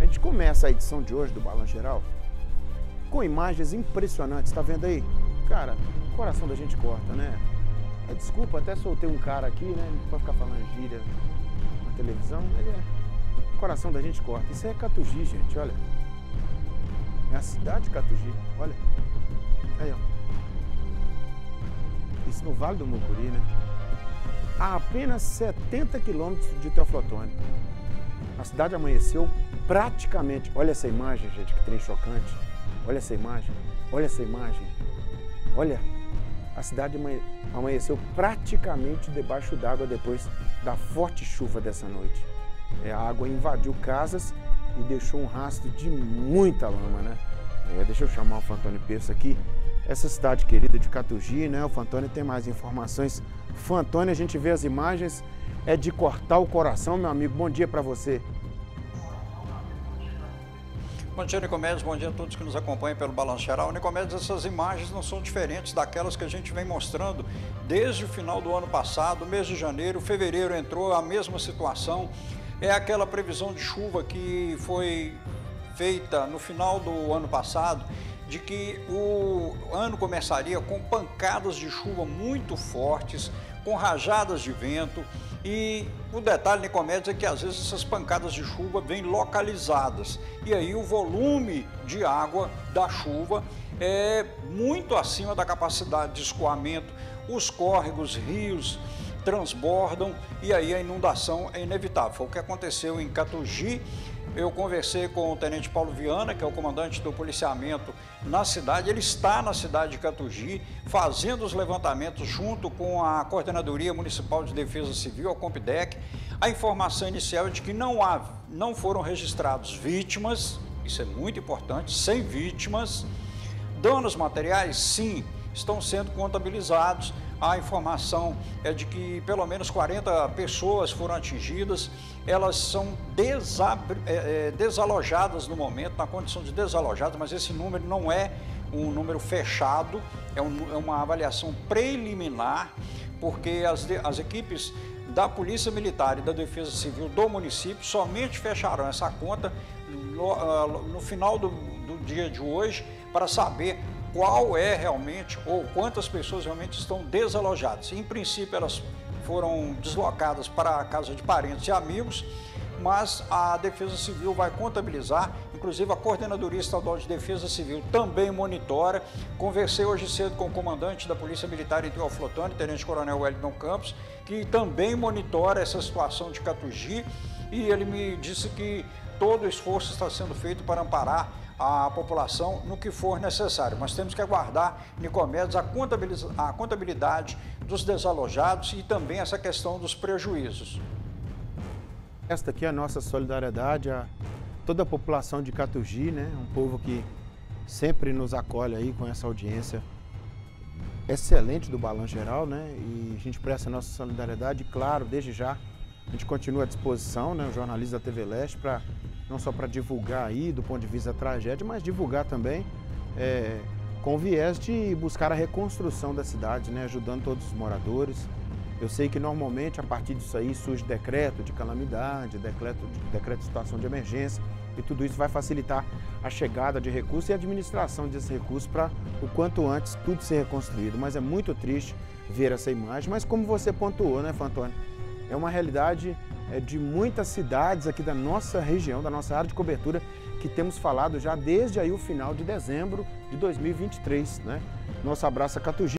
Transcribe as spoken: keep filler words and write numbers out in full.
A gente começa a edição de hoje do Balanço Geral com imagens impressionantes, tá vendo aí? Cara, o coração da gente corta, né? É, desculpa, até soltei um cara aqui, né? Não pode ficar falando gíria na televisão, mas é. O coração da gente corta. Isso é Catugi, gente, olha. É a cidade de Catugi, olha. Aí, ó. Isso no Vale do Mucuri, né? A apenas setenta quilômetros de Teoflotone. A cidade amanheceu praticamente... Olha essa imagem, gente, que trem chocante. Olha essa imagem, olha essa imagem. Olha, a cidade amanheceu praticamente debaixo d'água depois da forte chuva dessa noite. É, a água invadiu casas e deixou um rastro de muita lama, né? É, deixa eu chamar o Fantônio Peço aqui. Essa cidade querida de Catugi, né? O Fantônio tem mais informações. Fantônio, a gente vê as imagens, é de cortar o coração, meu amigo. Bom dia para você. Bom dia, Nicomedes. Bom dia a todos que nos acompanham pelo Balanço Geral. Nicomedes, essas imagens não são diferentes daquelas que a gente vem mostrando desde o final do ano passado, mês de janeiro, fevereiro entrou a mesma situação. É aquela previsão de chuva que foi feita no final do ano passado, de que o ano começaria com pancadas de chuva muito fortes, com rajadas de vento, e o detalhe, Nicomedes, é que às vezes essas pancadas de chuva vêm localizadas, e aí o volume de água da chuva é muito acima da capacidade de escoamento, os córregos, rios transbordam, e aí a inundação é inevitável. Foi o que aconteceu em Catugi. Eu conversei com o Tenente Paulo Viana, que é o comandante do policiamento na cidade. Ele está na cidade de Catugi, fazendo os levantamentos junto com a Coordenadoria Municipal de Defesa Civil, a Compidec. A informação inicial é de que não, há, não foram registrados vítimas, isso é muito importante, sem vítimas. Danos materiais, sim, estão sendo contabilizados. A informação é de que pelo menos quarenta pessoas foram atingidas, elas são desab... é, é, desalojadas no momento, na condição de desalojadas, mas esse número não é um número fechado, é, um, é uma avaliação preliminar, porque as, de... as equipes da Polícia Militar e da Defesa Civil do município somente fecharão essa conta no, no final do, do dia de hoje para saber qual é realmente, ou quantas pessoas realmente estão desalojadas. Em princípio, elas foram deslocadas para a casa de parentes e amigos, mas a Defesa Civil vai contabilizar, inclusive a Coordenadoria Estadual de Defesa Civil também monitora. Conversei hoje cedo com o comandante da Polícia Militar em Teoflotone, Tenente Coronel Wellington Campos, que também monitora essa situação de Catugi, e ele me disse que todo o esforço está sendo feito para amparar a população no que for necessário. Mas temos que aguardar, Nicomedes, a contabilidade, a contabilidade dos desalojados e também essa questão dos prejuízos. Esta aqui é a nossa solidariedade a toda a população de Catugi, né? Um povo que sempre nos acolhe aí com essa audiência excelente do Balanço Geral, né? E a gente presta a nossa solidariedade, e claro, desde já, a gente continua à disposição, né? O jornalista da T V Leste, para não só para divulgar aí do ponto de vista da tragédia, mas divulgar também é, com o viés de buscar a reconstrução da cidade, né, ajudando todos os moradores. Eu sei que normalmente a partir disso aí surge decreto de calamidade, decreto de, decreto de situação de emergência, e tudo isso vai facilitar a chegada de recursos e a administração desses recursos para o quanto antes tudo ser reconstruído. Mas é muito triste ver essa imagem, mas como você pontuou, né, Fantônio? É uma realidade é, de muitas cidades aqui da nossa região, da nossa área de cobertura, que temos falado já desde aí o final de dezembro de dois mil e vinte e três, né? Nosso abraço a Catugi.